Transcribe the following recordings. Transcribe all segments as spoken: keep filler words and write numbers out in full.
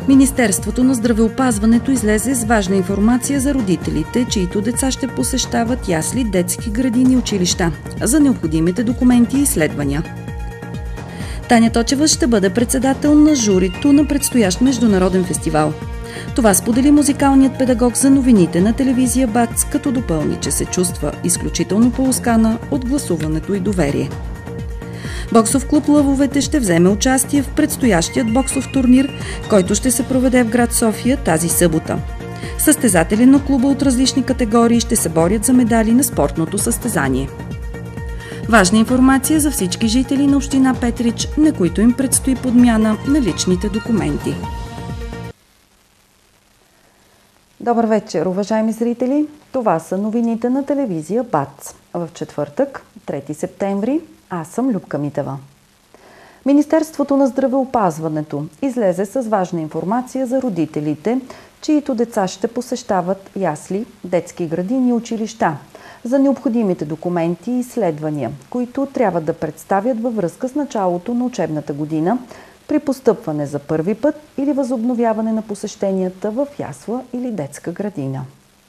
Министерството на здравеопазването излезе с важна информация за родителите, чиито деца ще посещават ясли, детски градини и училища, за необходимите документи и изследвания. Таня Точева ще бъде председател на журито на предстоящ международен фестивал. Това сподели музикалният педагог за новините на телевизия БАЦ, като допълни, че се чувства изключително поласкана от гласуването и доверие. Боксов клуб „Лъвовете“ ще вземе участие в предстоящият боксов турнир, който ще се проведе в град София тази събота. Състезатели на клуба от различни категории ще се борят за медали на спортното състезание. Важна информация за всички жители на община Петрич, на които им предстои подмяна на личните документи. Добър вечер, уважаеми зрители! Това са новините на телевизия БАЦ. В четвъртък, трети септември, аз съм Любка Митева. Министерството на здравеопазването излезе с важна информация за родителите, чиито деца ще посещават ясли, детски градини и училища, за необходимите документи и изследвания, които трябва да представят във връзка с началото на учебната година при постъпване за първи път или възобновяване на посещенията в ясла или детска градина.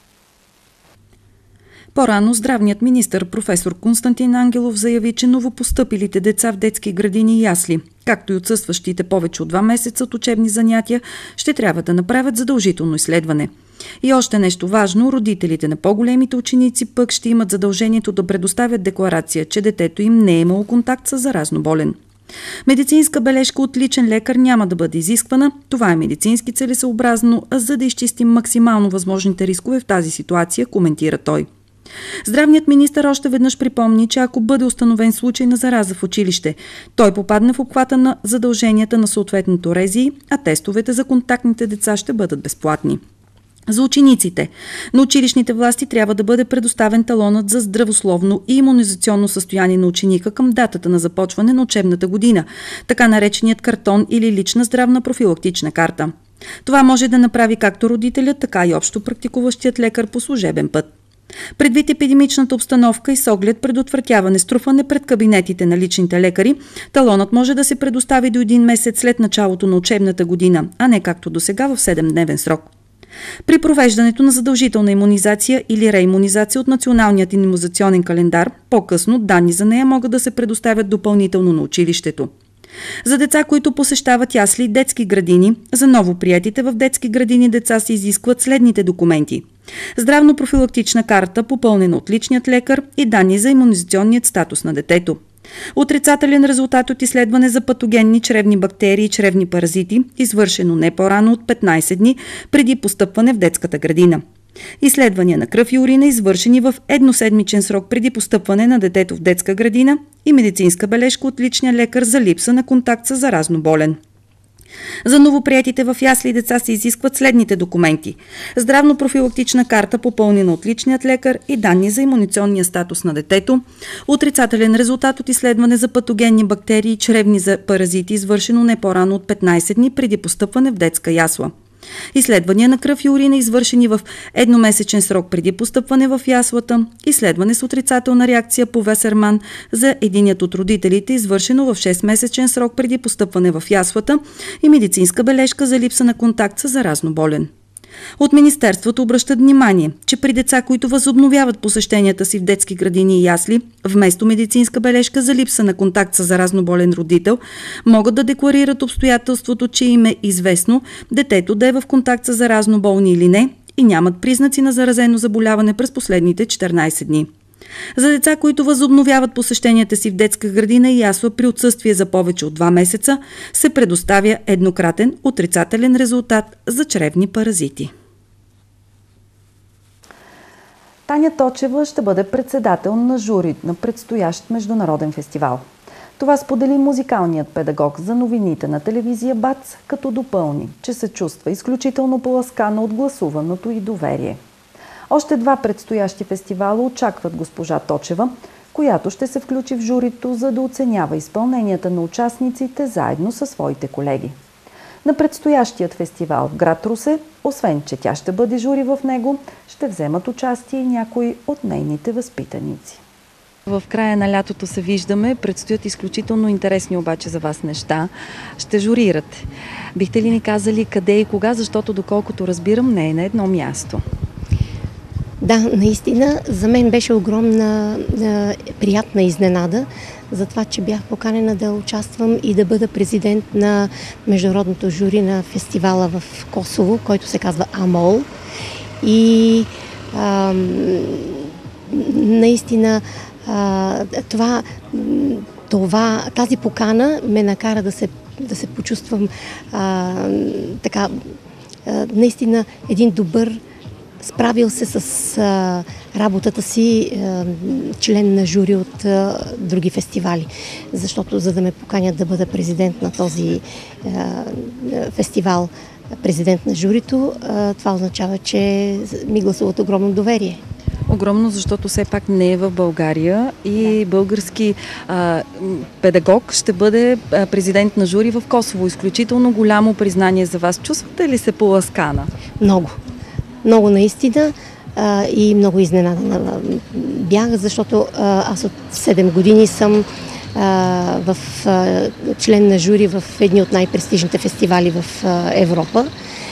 По-рано здравният министър професор Константин Ангелов заяви, че новопостъпилите деца в детски градини и ясли, както и отсъстващите повече от два месеца от учебни занятия, ще трябва да направят задължително изследване. И още нещо важно, родителите на по-големите ученици пък ще имат задължението да предоставят декларация, че детето им не е имало контакт с заразно болен. Медицинска бележка от личен лекар няма да бъде изисквана. Това е медицински целесъобразно, за да изчистим максимално възможните рискове в тази ситуация, коментира той. Здравният министър още веднъж припомни, че ако бъде установен случай на зараза в училище, той попадне в обхвата на задълженията на съответното РЗИ, а тестовете за контактните деца ще бъдат безплатни. За учениците на училищните власти трябва да бъде предоставен талонът за здравословно и имунизационно състояние на ученика към датата на започване на учебната година, така нареченият картон или лична здравна профилактична карта. Това може да направи както родителят, така и общо практикуващият лекар по служебен път. Предвид епидемичната обстановка и с оглед предотвратяване струпване пред кабинетите на личните лекари, талонът може да се предостави до един месец след началото на учебната година, а не както досега в седемдневен срок. При провеждането на задължителна имунизация или реимунизация от Националният имунизационен календар, по-късно данни за нея могат да се предоставят допълнително на училището. За деца, които посещават ясли и детски градини, за новоприетите в детски градини деца се изискват следните документи: здравно-профилактична карта, попълнена от личният лекар, и данни за имунизационният статус на детето. Отрицателен резултат от изследване за патогенни чревни бактерии и чревни паразити, извършено не по-рано от петнайсет дни преди постъпване в детската градина. Изследвания на кръв и урина, извършени в едноседмичен срок преди постъпване на детето в детска градина, и медицинска бележка от личния лекар за липса на контакт с заразно болен. За новоприетите в ясли деца се изискват следните документи: здравно-профилактична карта, попълнена от личният лекар, и данни за имунизационния статус на детето, отрицателен резултат от изследване за патогенни бактерии и чревни паразити, извършено не по-рано от петнайсет дни преди постъпване в детска ясла. Изследвания на кръв и урина, извършени в едномесечен срок преди постъпване в яслата, изследване с отрицателна реакция по Весерман за единият от родителите, извършено в шестмесечен срок преди постъпване в яслата, и медицинска бележка за липса на контакт с заразно болен. От Министерството обръщат внимание, че при деца, които възобновяват посещенията си в детски градини и ясли, вместо медицинска бележка за липса на контакт с заразно болен родител, могат да декларират обстоятелството, че им е известно детето да е в контакт с заразно болни или не и нямат признаци на заразено заболяване през последните четиринайсет дни. За деца, които възобновяват посещенията си в детска градина и ясла при отсъствие за повече от два месеца, се предоставя еднократен отрицателен резултат за чревни паразити. Таня Точева ще бъде председател на жури на предстоящ международен фестивал. Това сподели музикалният педагог за новините на телевизия БАЦ, като допълни, че се чувства изключително поласкана от гласуваното и доверие. Още два предстоящи фестивала очакват госпожа Точева, която ще се включи в журито, за да оценява изпълненията на участниците заедно със своите колеги. На предстоящият фестивал в град Русе, освен че тя ще бъде жури в него, ще вземат участие и някои от нейните възпитаници. В края на лятото се виждаме, предстоят изключително интересни обаче за вас неща. Ще журирате. Бихте ли ни казали къде и кога, защото доколкото разбирам, не е на едно място? Да, наистина, за мен беше огромна приятна изненада за това, че бях поканена да участвам и да бъда президент на международното жури на фестивала в Косово, който се казва АМОЛ. И а, наистина а, това, това, тази покана ме накара да се, да се почувствам а, така, а, наистина един добър, справил се с а, работата си а, член на жури от а, други фестивали. Защото за да ме поканят да бъда президент на този а, фестивал, президент на журито, а, това означава, че ми гласуват огромно доверие. Огромно, защото все пак не е в България и български а, педагог ще бъде а, президент на жури в Косово. Изключително голямо признание за вас. Чувствате ли се поласкана? Много. Много наистина а, и много изненадана бях, защото а, аз от седем години съм а, в, а, член на жури в едни от най-престижните фестивали в а, Европа.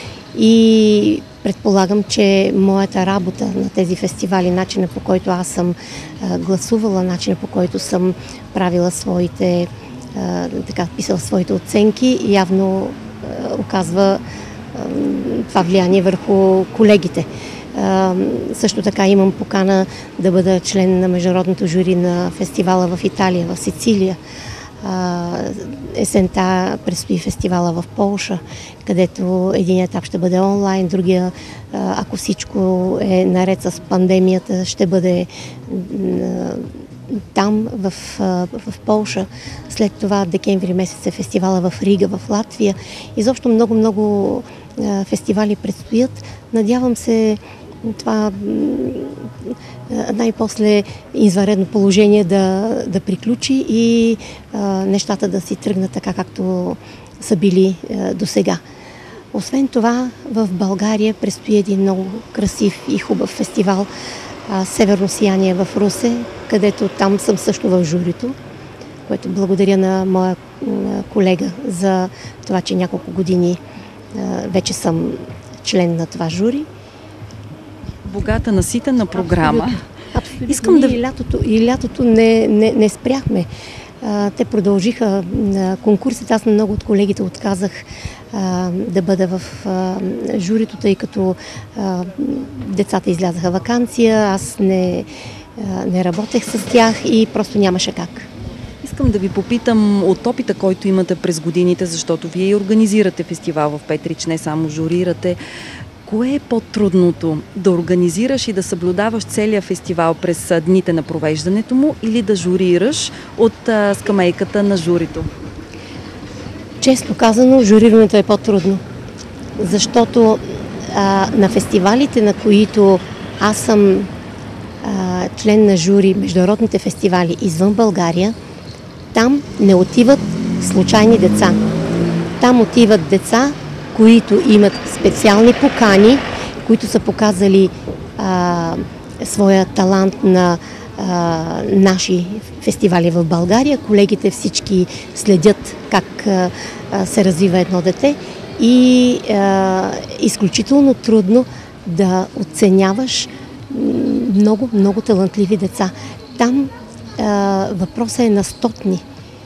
И предполагам, че моята работа на тези фестивали, начина по който аз съм а, гласувала, начина по който съм правила своите, а, така, писала своите оценки, явно а, оказва а, това влияние върху колегите. А, също така имам покана да бъда член на международното жури на фестивала в Италия, в Сицилия. Uh, есента предстои фестивала в Полша, където един етап ще бъде онлайн, другия, uh, ако всичко е наред с пандемията, ще бъде uh, там, в, uh, в Полша. След това декември месец е фестивала в Рига, в Латвия. Изобщо много-много uh, фестивали предстоят. Надявам се това най-после извънредно положение да, да приключи и а, нещата да си тръгнат така, както са били а, до сега. Освен това, в България предстои един много красив и хубав фестивал а, Северно сияние в Русе, където там съм също в журито, което благодаря на моя а, колега за това, че няколко години а, вече съм член на това жури. Богата, наситена програма. Абсолютно. Абсолютно. Искам да... И лятото, и лятото не, не, не спряхме. А, те продължиха а, конкурсите. Аз на много от колегите отказах а, да бъда в а, журито, тъй като а, децата излязаха ваканция, аз не, а, не работех с тях и просто нямаше как. Искам да ви попитам от опита, който имате през годините, защото вие и организирате фестивал в Петрич, не само журирате. Кое е по-трудното? Да организираш и да съблюдаваш целия фестивал през дните на провеждането му или да журираш от а, скамейката на журито? Честно казано, журирането е по-трудно. Защото а, на фестивалите, на които аз съм а, член на жури, международните фестивали извън България, там не отиват случайни деца. Там отиват деца, които имат специални покани, които са показали а, своя талант на а, наши фестивали в България. Колегите всички следят как а, се развива едно дете и а, изключително трудно да оценяваш много, много талантливи деца. Там а, въпросът е на стотни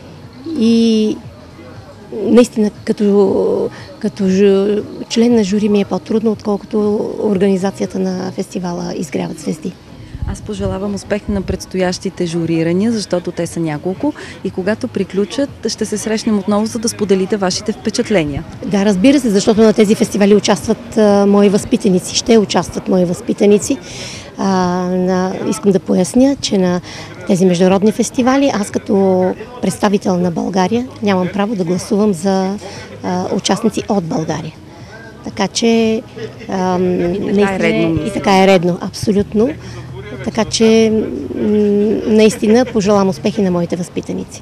и наистина, като, като ж, член на жури ми е по-трудно, отколкото организацията на фестивала Изгряват звезди. Аз пожелавам успех на предстоящите журирания, защото те са няколко и когато приключат, ще се срещнем отново, за да споделите вашите впечатления. Да, разбира се, защото на тези фестивали участват а, мои възпитаници, ще участват мои възпитаници. А, на, искам да поясня, че на тези международни фестивали аз като представител на България нямам право да гласувам за а, участници от България. Така че а, и, така е редно, и така е редно, абсолютно. Така че наистина пожелавам успехи на моите възпитаници.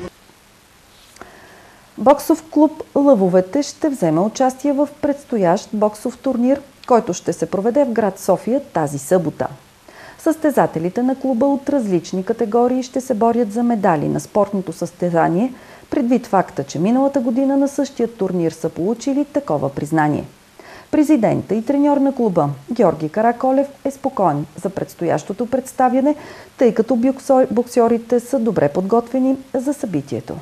Боксов клуб Лъвовете ще вземе участие в предстоящ боксов турнир, който ще се проведе в град София тази събота. Състезателите на клуба от различни категории ще се борят за медали на спортното състезание, предвид факта, че миналата година на същия турнир са получили такова признание. Президента и треньор на клуба Георги Караколев е спокоен за предстоящото представяне, тъй като боксьорите са добре подготвени за събитието.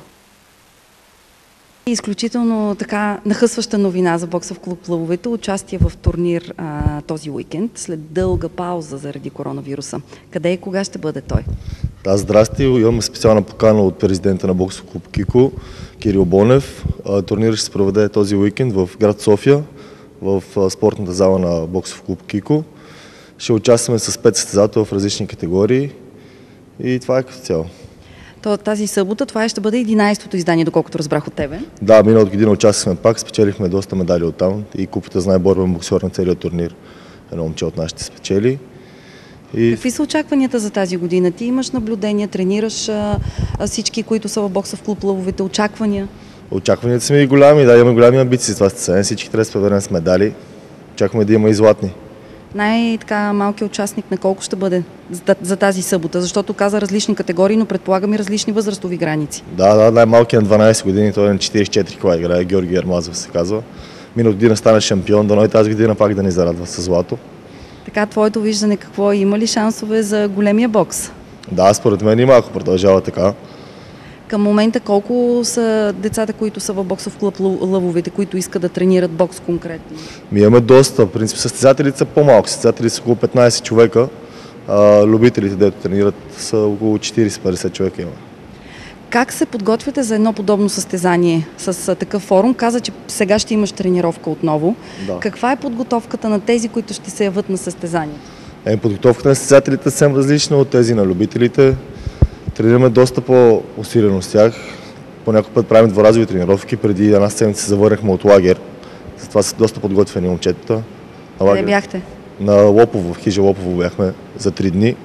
Изключително така нахъсваща новина за бокса в клуб Лъвовете. Участие в турнир а, този уикенд, след дълга пауза заради коронавируса. Къде и кога ще бъде той? Да, здрасти. Имаме специална покана от президента на боксов клуб Кико, Кирил Бонев. Турнирът ще се проведе този уикенд в град София, в спортната зала на боксов клуб Кико. Ще участваме с пет състезатели в различни категории и това е като цяло. То, тази събота това ще бъде единайсетото издание, доколкото разбрах от тебе. Да, миналата година участвахме пак, спечелихме доста медали оттам и купата за най-борбен боксер на целия турнир. Едно момче от нашите спечели. И... Какви са очакванията за тази година? Ти имаш наблюдения, тренираш а, а всички, които са в бокса в клуб Лъвовете, очаквания? Очакванията са ми голями, да, имаме голями амбиции. Това състезание, всички трябва да се проверим с медали. Очакваме да има и златни. Най-малкият участник на колко ще бъде за, за тази събота? Защото каза различни категории, но предполагам и различни възрастови граници. Да, да, най-малкият на дванайсет години, той е на четирийсет и четири кила играе, Георги Ермазов се казва. Миналата година стана шампион, дано и тази година пак да ни зарадва със злато. Така, твоето виждане какво е? Има ли шансове за големия бокс? Да, според мен има, ако продължава така. Към момента колко са децата, които са в боксов клуб Лъвовете, които искат да тренират бокс конкретно? Ми имаме доста. В принцип състезателите са по-малко. Състезателите са около петнайсет човека. А любителите, дето тренират, са около четирийсет-петдесет човека има. Как се подготвяте за едно подобно състезание с такъв форум? Каза, че сега ще имаш тренировка отново. Да. Каква е подготовката на тези, които ще се яват на състезанието? Е, подготовката на състезателите е съвсем различна от тези на любителите. Тренираме доста по-усилено с тях. По някой път правим дворазови тренировки. Преди една седмица се завърнахме от лагер. Затова са доста подготвени момчетата. Къде бяхте? На Лопово, в хижа Лопово бяхме за три дни.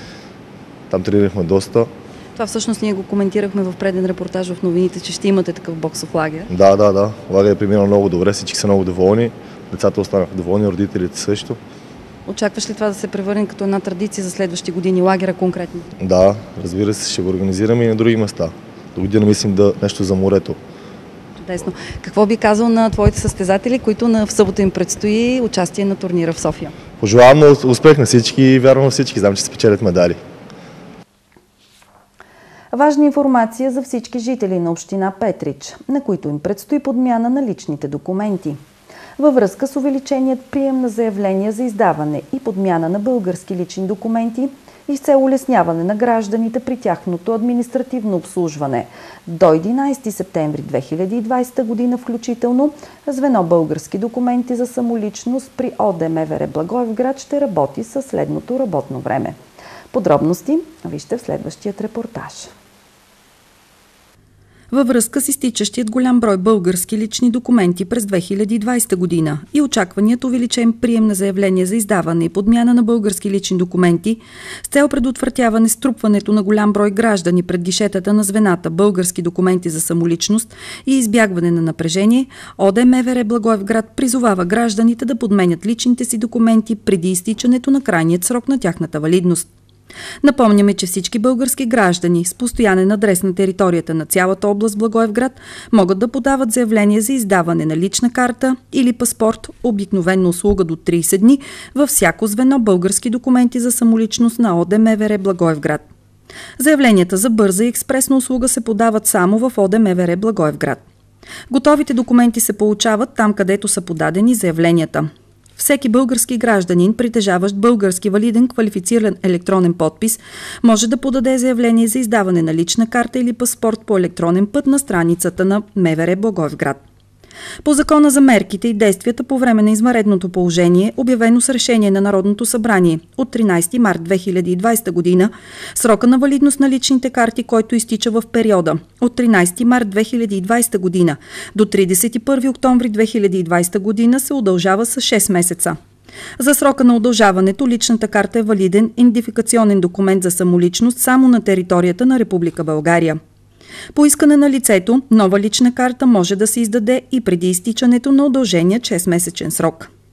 Там тренирахме доста. Това всъщност ние го коментирахме в преден репортаж в новините, че ще имате такъв боксов лагер. Да, да, да. Лагер е преминал много добре, всички са много доволни. Децата останаха доволни, родителите също. Очакваш ли това да се превърне като една традиция за следващи години, лагера конкретно? Да, разбира се, ще го организираме и на други места. До година мислим да нещо за морето. Чудесно. Какво би казал на твоите състезатели, които на в събота им предстои участие на турнира в София? Пожелавам на успех на всички и вярвам на всички. Знам, че спечелят медали. Важна информация за всички жители на община Петрич, на които им предстои подмяна на личните документи. Във връзка с увеличеният прием на заявления за издаване и подмяна на български лични документи и с цел улесняване на гражданите при тяхното административно обслужване. До единайсети септември две хиляди и двайсета година включително звено български документи за самоличност при ОД МВР Благоевград ще работи със следното работно време. Подробности вижте в следващият репортаж. Във връзка с изтичащият голям брой български лични документи през две хиляди и двайсета година и очакваният увеличен прием на заявления за издаване и подмяна на български лични документи с цел предотвратяване струпването на голям брой граждани пред гишетата на звената български документи за самоличност и избягване на напрежение, ОД МВР Благоевград призовава гражданите да подменят личните си документи преди изтичането на крайният срок на тяхната валидност. Напомняме, че всички български граждани с постоянен адрес на територията на цялата област Благоевград могат да подават заявление за издаване на лична карта или паспорт, обикновена услуга до трийсет дни, във всяко звено български документи за самоличност на ОД МВР Благоевград. Заявленията за бърза и експресна услуга се подават само в ОД МВР Благоевград. Готовите документи се получават там, където са подадени заявленията. Всеки български гражданин, притежаващ български валиден квалифициран електронен подпис, може да подаде заявление за издаване на лична карта или паспорт по електронен път на страницата на МВР Благоевград. По Закона за мерките и действията по време на извънредното положение, обявено с решение на Народното събрание от тринайсети март две хиляди и двайсета година, срока на валидност на личните карти, който изтича в периода от тринайсети март две хиляди и двайсета година до тридесет и първи октомври две хиляди и двайсета година, се удължава с шест месеца. За срока на удължаването личната карта е валиден идентификационен документ за самоличност само на територията на Република България. По искане на лицето, нова лична карта може да се издаде и преди изтичането на удължения шестмесечен срок.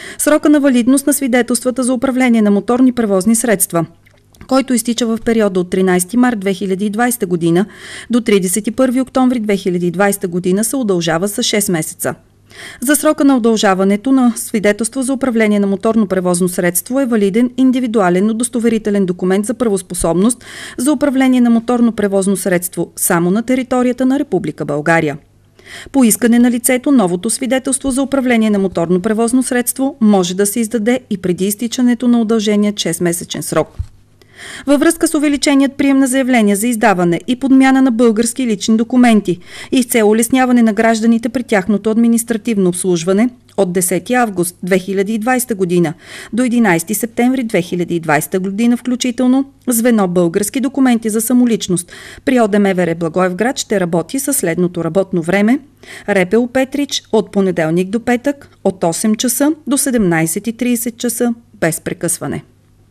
Срока на валидност на свидетелствата за управление на моторни превозни средства, който изтича в периода от тринадесети март две хиляди и двадесета година до тридесет и първи октомври две хиляди и двадесета година, се удължава с шест месеца. За срока на удължаването на свидетелство за управление на моторно превозно средство е валиден индивидуален удостоверителен документ за правоспособност за управление на моторно превозно средство само на територията на Република България. По искане на лицето, новото свидетелство за управление на моторно превозно средство може да се издаде и преди изтичането на удълженият шестмесечен срок. Във връзка с увеличеният прием на заявления за издаване и подмяна на български лични документи и с цел улесняване на гражданите при тяхното административно обслужване, от десети август две хиляди и двадесета година до единадесети септември две хиляди и двадесета година включително, звено Български документи за самоличност при ОДМВР Благоевград ще работи със следното работно време: РПУ Петрич от понеделник до петък от осем часа до седемнадесет и тридесет часа без прекъсване.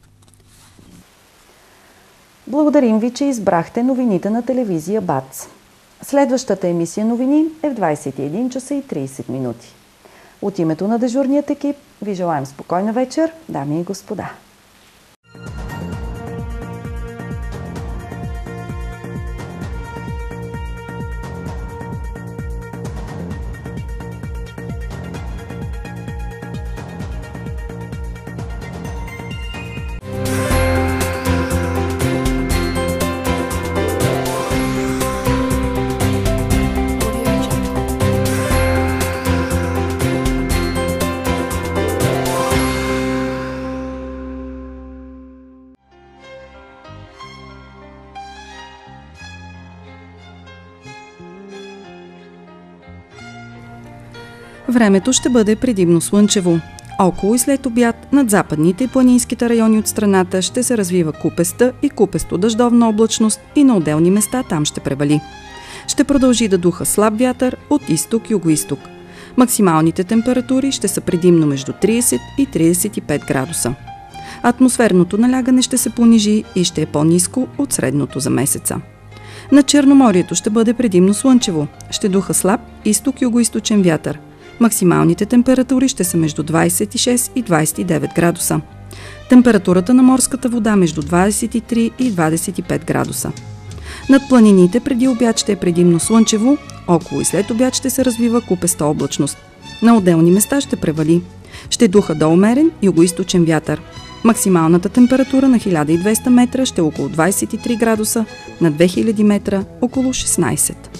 Благодарим ви, че избрахте новините на телевизия БАЦ. Следващата емисия новини е в двадесет и един часа и тридесет минути. От името на дежурният екип ви желаем спокойна вечер, дами и господа. Времето ще бъде предимно слънчево. Около и след обяд над западните и планинските райони от страната ще се развива купеста и купесто-дъждовна облачност и на отделни места там ще превали. Ще продължи да духа слаб вятър от изток-югоизток. Максималните температури ще са предимно между тридесет и тридесет и пет градуса. Атмосферното налягане ще се понижи и ще е по-ниско от средното за месеца. На Черноморието ще бъде предимно слънчево. Ще духа слаб изток-югоизточен вятър. Максималните температури ще са между двадесет и шест и двадесет и девет градуса. Температурата на морската вода между двадесет и три и двадесет и пет градуса. Над планините преди обяд ще е предимно слънчево, около и след обяд ще се развива купеста облачност. На отделни места ще превали. Ще духа до умерен югоизточен вятър. Максималната температура на хиляда и двеста метра ще е около двадесет и три градуса, на две хиляди метра около шестнадесет.